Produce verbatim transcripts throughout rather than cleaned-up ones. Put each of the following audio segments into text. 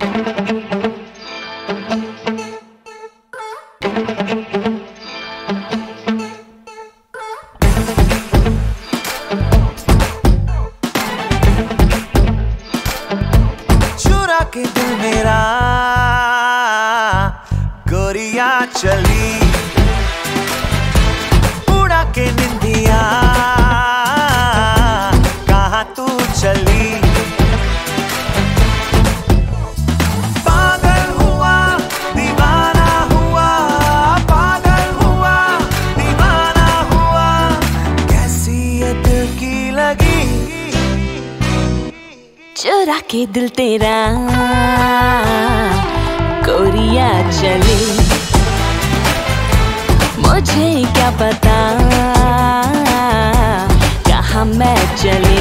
चुरा के दिल मेरा गोरिया चली, उड़ा के निंदिया कहाँ तू चली। पागल हुआ दीवाना हुआ, पागल हुआ दीवाना हुआ, कैसी ये दिल की लगी। चुरा के दिल तेरा गोरिया चली, मुझे क्या पता कहाँ मैं चली।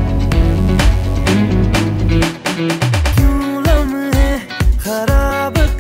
खराब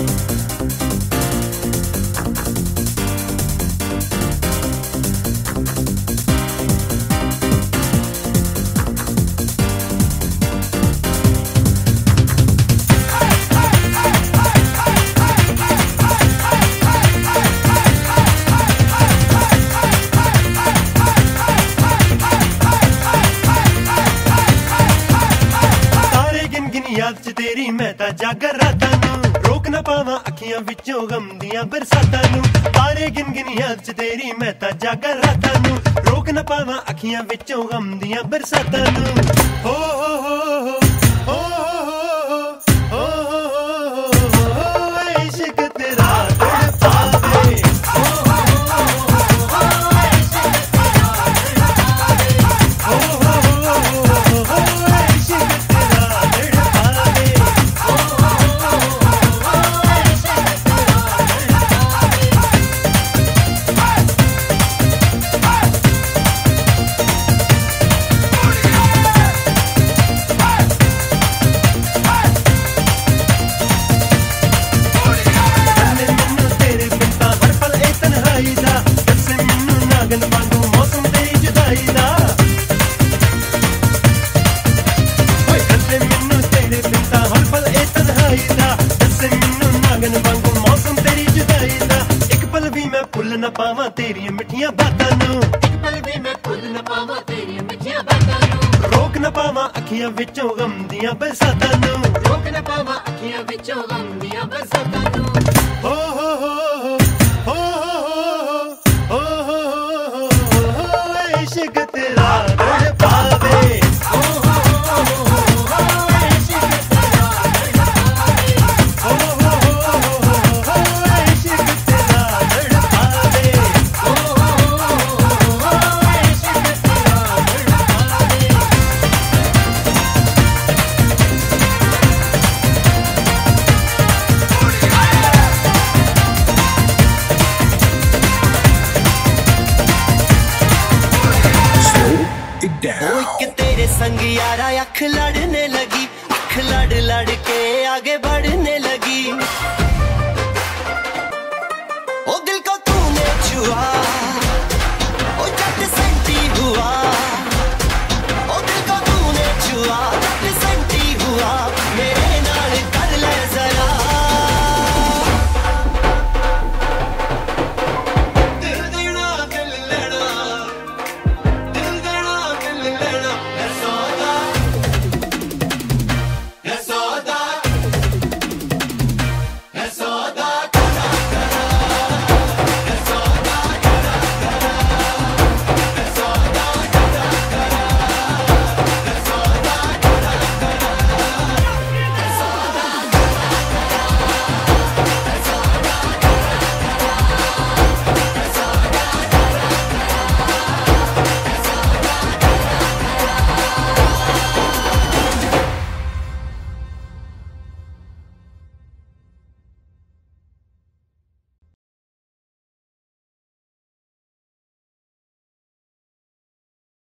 याद च तेरी मैं ता जागर रातां नूं रोक ना पावां अखियां विचों गम दियां बरसातां नूं तारे गिन गिन याद च तेरी मैं ता जागर रातां नूं रोक ना पावां अखियां विचों गम दियां बरसातां नूं हो हो हो हो हो हो हो इश्क तेरा तड़पावे हो हो हो हो इश्क तेरा तड़पावे हो हो हो हो इश्क भुल न पावां तेरियां मिठियां बातां नूं इक पल भी मैं भुल न पावां तेरियां मिठियां बातां नूं रोक न पावां अखियां विचों गम दियां बरसातां नूं रोक न पावां अखियां विचों गम दियां बरसातां नूं हो हो हो हो हो हो हो हो इश्क तेरा तड़पावे हो हो हो हो इश्क तेरा तड़पावे हो हो हो हो इश्क तेरा तड़पावे तेरे संग यारा अख लड़ने लगी अख लड़ लड़ के आगे बढ़ने लगी ओ दिल को तूने छुआ